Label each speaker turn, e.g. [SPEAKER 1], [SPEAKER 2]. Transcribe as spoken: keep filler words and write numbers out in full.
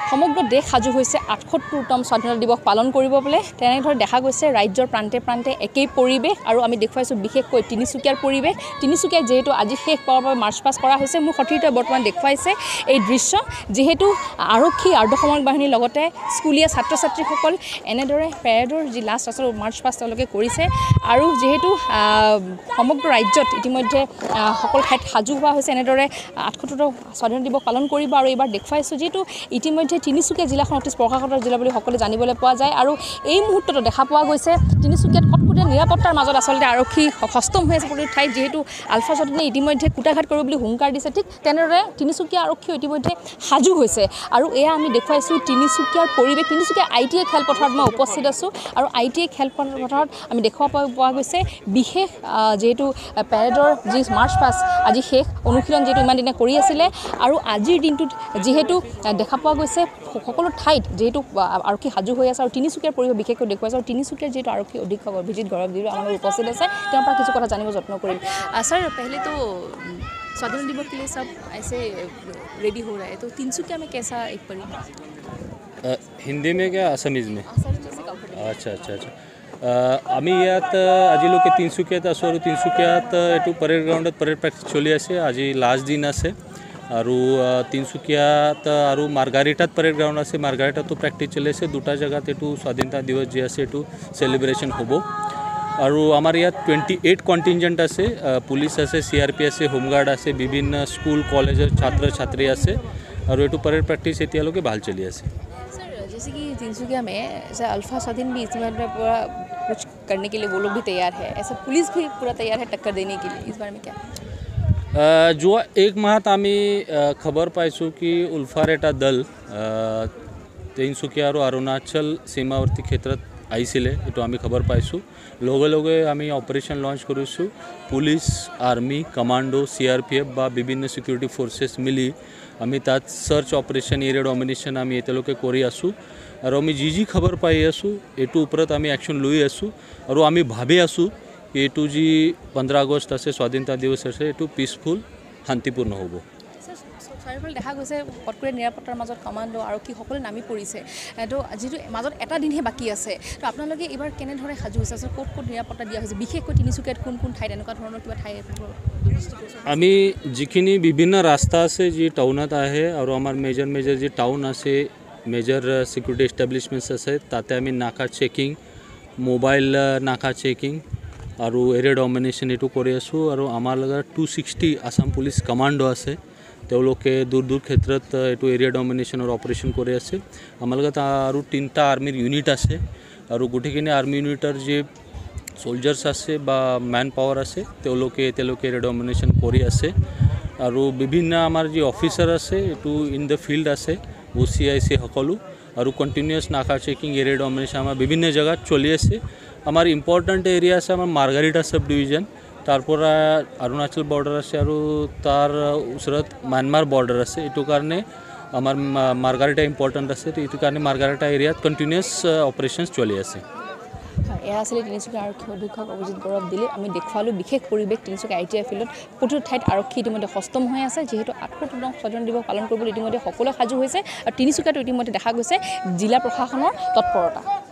[SPEAKER 1] সমগ্ৰ দেশ সাজু হৈছে আঠসত্তৰতম স্বাধীনতা দিৱস পালন কৰিব বলে তেনেদৰে দেখা গৈছে ৰাজ্যৰ প্ৰান্তে প্ৰান্তে একেই পৰিৱেশ আৰু আমি দেখুৱাইছোঁ বিশেষকৈ তিনিচুকীয়াৰ পৰিৱেশ তিনিচুকীয়াত যেহেতু আজি শেষ পাৱাৰ বাবে মাৰ্চ পাছ কৰা হৈছে মোৰ সতীৰ্থই বৰ্তমান দেখুৱাইছে এই দৃশ্য যেহেতু আৰক্ষী আৰ্ধসামৰিক বাহিনীৰ লগতে স্কুলীয়া ছাত্ৰ ছাত্ৰীসকল এনেদৰে পেৰেডৰ যি লাষ্ট আছল মাৰ্চ পাছ তেওঁলোকে কৰিছে আৰু যেহেতু সমগ্ৰ ৰাজ্যত ইতিমধ্যে সকলো ঠাইত সাজু হোৱা হৈছে এনেদৰে আঠসত্তৰতম স্বাধীনতা দিৱস পালন কৰিব আৰু এইবাৰ দেখুৱাইছোঁ যেহেতু ইতিমধ্যে তিনিচুকীয়া জিলাখন অতি স্পৰ্শকাতৰ জিলা বুলি সকলোৱে জানিবলৈ পোৱা যায় আৰু এই মুহূৰ্তত দেখা পোৱা গৈছে তিনিচুকীয়াত কটকটীয়া নিৰাপত্তাৰ মাজত আচলতে আৰক্ষী সষ্টম হৈ আছে প্ৰতিটো ঠাইত যেহেতু আলফা চৌধুৰীয়ে ইতিমধ্যে কুটাঘাত কৰিব বুলি হুংকাৰ দিছে ঠিক তেনেদৰে তিনিচুকীয়া আৰক্ষীও ইতিমধ্যে সাজু হৈছে আৰু এয়া আমি দেখুৱাইছোঁ তিনিচুকীয়াৰ পৰিৱেশ তিনিচুকীয়া আই টি আই খেলপথাৰত মই উপস্থিত আছোঁ আৰু আই টি আই খেলপথাৰত আমি দেখুৱাব পোৱা গৈছে বিশেষ যেহেতু পেৰেডৰ যি মাৰ্চ পাছ আজি শেষ অনুশীলন যেহেতু ইমান দিনে কৰি আছিলে আৰু আজিৰ দিনটোত যিহেতু দেখা পোৱা গৈছে সকলো ঠাইত যেহেতু আৰক্ষী সাজু হৈ আছে আৰু তিনিচুকীয়াৰ পৰিৱেশ বিশেষকৈ দেখুৱাইছে আৰু তিনিচুকীয়াৰ যেহেতু আৰক্ষী অধীক্ষক অভিজিত গৌৰৱ দিলো আমাৰ উপস্থিত আছে তেওঁৰ পৰা কিছু কথা জানিব যত্ন কৰিম सर पहले तो स्वाधीनता दिवस के लिए सब ऐसे रेडी हो रहा है तो तिनसुकिया में कैसा एक परी
[SPEAKER 2] हिंदी में क्या असमीज में अच्छा अच्छा अच्छा आम्ही यात আজিলৈকে তিনসুকিয়াত আছোঁ আৰু তিনসুকিয়াত এইটো পৰেড গ্ৰাউণ্ডত পৰেড প্ৰেক্টিছ চলি আছে আজি লাষ্ট দিন আছে আৰু তিনসুকিয়াত আৰু মাৰ্গাৰিটাত পৰেড গ্ৰাউণ্ড আছে মাৰ্গাৰিটাতো প্ৰেক্টিছ চলি আছে দুটা জেগাত এইটো স্বাধীনতা দিৱস যি আছে এইটো চেলিব্ৰেশ্যন হ'ব আৰু আমাৰ ইয়াত টুৱেণ্টি এইট কণ্টিনজেণ্ট আছে পুলিচ আছে চি আৰ পি আছে হোমগাৰ্ড আছে বিভিন্ন স্কুল কলেজৰ ছাত্ৰ ছাত্ৰী আছে আৰু এইটো পৰেড প্ৰেক্টিছ এতিয়ালৈকে ভাল চলি আছে
[SPEAKER 1] सर जैसे कि तिनसुकिया में ऐसा अल्फा स्वाधीन भी इसमें पूरा कुछ करने के लिए वो लोग भी तैयार है ऐसा पुलिस भी पूरा तैयार है टक्कर देने के लिए इस बारे में क्या
[SPEAKER 2] जो एक माहत आम्ही खबर पाइছোঁ की उल्फार এটা দল তিনসুকিয়া আৰু অৰুণাচল সীমাৱৰ্তী ক্ষেত্ৰত আইছিলে এইটো আমি খবৰ পাইছোঁ লগে লগে আমি অপাৰেশ্যন লঞ্চ কৰিছোঁ police army commando C R P F বা বিভিন্ন সিকিউৰিটি ফৰ্চেছ মিলি আমি তাত সাৰ্চ অপাৰেশ্যন এৰিয়া ডমিনেশ্যন আমি এতিয়ালৈকে কৰি আছোঁ আৰু আমি যি যি খবৰ পাই আছোঁ এইটো ওপৰত আমি একশ্যন লৈ আছোঁ আৰু আমি ভাবি আছোঁ এইটো যি পোন্ধৰ আগষ্ট আছে স্বাধীনতা দিৱস আছে এইটো পিচফুল শান্তিপূৰ্ণ হ'ব
[SPEAKER 1] চাৰিওফালে দেখা গৈছে কটকটীয়া নিৰাপত্তাৰ মাজত কমাণ্ডো আৰক্ষী সকলোৱে নামি পৰিছে তো যিটো মাজত এটা দিনহে বাকী আছে তো আপোনালোকে এইবাৰ কেনেধৰণে সাজু হৈছে আচলতে ক'ত ক'ত নিৰাপত্তা দিয়া হৈছে বিশেষকৈ তিনিচুকীয়াত কোন কোন ঠাইত এনেকুৱা ধৰণৰ কিবা ঠাই
[SPEAKER 2] আমি যিখিনি বিভিন্ন ৰাস্তা আছে যি টাউনত আহে আৰু আমাৰ মেজৰ মেজৰ যি টাউন আছে মেজৰ সিকিউৰিটি এষ্টাব্লিছমেণ্টছ আছে তাতে আমি naka checking mobile naka checking আৰু এৰিয়া ডমিনেশ্যন এইটো কৰি আছোঁ আৰু আমাৰ লগত two sixty Assam police commando আছে তেওঁলোকে দূৰ দূৰ ক্ষেত্ৰত এইটো এৰিয়া ডমিনেশ্যনৰ অপাৰেশ্যন কৰি আছে আমাৰ লগত আৰু তিনিটা আৰ্মিৰ ইউনিট আছে আৰু গোটেইখিনি আৰ্মি ইউনিটৰ যি সোলজাৰ্ছ আছে বা মেন পাৱাৰ আছে তেওঁলোকে এতিয়ালৈকে এৰিয়া ডমিনেশ্যন কৰি আছে আৰু বিভিন্ন আমাৰ যি অফিচাৰ আছে এইটো ইন দ্য ফিল্ড আছে অ' চি আই চি সকলো আৰু কণ্টিনিউৱাছ নাকা চেকিং এৰিয়া ডমিনেশ্যন আমাৰ বিভিন্ন জেগাত চলি আছে আমাৰ ইম্পৰ্টেণ্ট এৰিয়া আছে আমাৰ মাৰ্গাৰিটা সাব ডিভিজন তাৰপৰা অৰুণাচল বৰ্ডাৰ আছে আৰু তাৰ ওচৰত ম্যানমাৰ বৰ্ডাৰ আছে এইটো কাৰণে আমাৰ মাৰ্গাৰিটা ইম্পৰ্টেণ্ট আছে এইটো কাৰণে মাৰ্গাৰিটা এৰিয়াত কণ্টিনিউৱাছ অপাৰেশ্যনছ চলি আছে
[SPEAKER 1] এয়া আছিলে তিনিচুকীয়া আৰক্ষী অধীক্ষক অভিজিত গৌৰৱ দিলে আমি দেখুৱালোঁ বিশেষ পৰিৱেশ তিনিচুকীয়া আই টি আই ফিল্ডত প্ৰতিটো ঠাইত আৰক্ষী ইতিমধ্যে সষ্টম হৈ আছে যিহেতু আঠসত্তৰতম স্বাধীনতা দিৱস পালন কৰিবলৈ ইতিমধ্যে সকলোৱে সাজু হৈছে আৰু তিনিচুকীয়াতো ইতিমধ্যে দেখা গৈছে জিলা প্ৰশাসনৰ তৎপৰতা